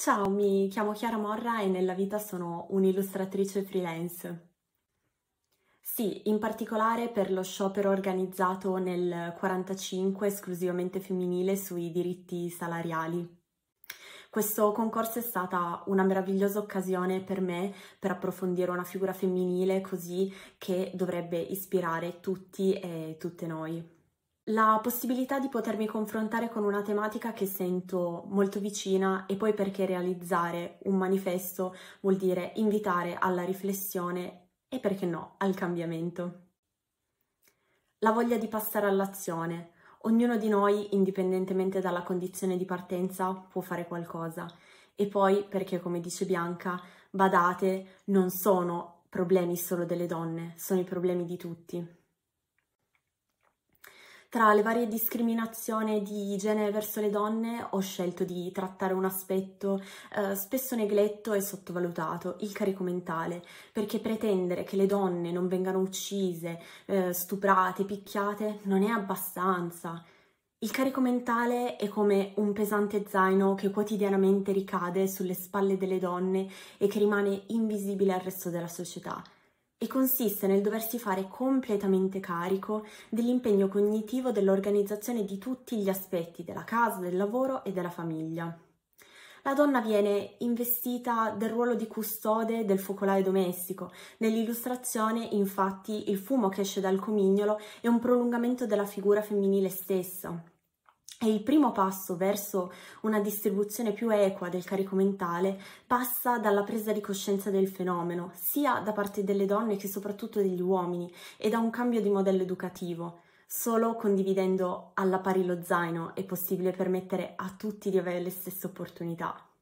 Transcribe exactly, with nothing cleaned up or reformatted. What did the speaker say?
Ciao, mi chiamo Chiara Morra e nella vita sono un'illustratrice freelance. Sì, in particolare per lo sciopero organizzato nel quarantacinque esclusivamente femminile sui diritti salariali. Questo concorso è stata una meravigliosa occasione per me per approfondire una figura femminile così che dovrebbe ispirare tutti e tutte noi. La possibilità di potermi confrontare con una tematica che sento molto vicina e poi perché realizzare un manifesto vuol dire invitare alla riflessione e perché no, al cambiamento. La voglia di passare all'azione. Ognuno di noi, indipendentemente dalla condizione di partenza, può fare qualcosa. E poi perché, come dice Bianca, badate, non sono problemi solo delle donne, sono i problemi di tutti. Tra le varie discriminazioni di genere verso le donne ho scelto di trattare un aspetto eh, spesso negletto e sottovalutato, il carico mentale, perché pretendere che le donne non vengano uccise, eh, stuprate, picchiate non è abbastanza. Il carico mentale è come un pesante zaino che quotidianamente ricade sulle spalle delle donne e che rimane invisibile al resto della società. E consiste nel doversi fare completamente carico dell'impegno cognitivo dell'organizzazione di tutti gli aspetti della casa, del lavoro e della famiglia. La donna viene investita del ruolo di custode del focolaio domestico. Nell'illustrazione, infatti, il fumo che esce dal comignolo è un prolungamento della figura femminile stessa. E il primo passo verso una distribuzione più equa del carico mentale passa dalla presa di coscienza del fenomeno, sia da parte delle donne che soprattutto degli uomini, e da un cambio di modello educativo. Solo condividendo alla pari lo zaino è possibile permettere a tutti di avere le stesse opportunità.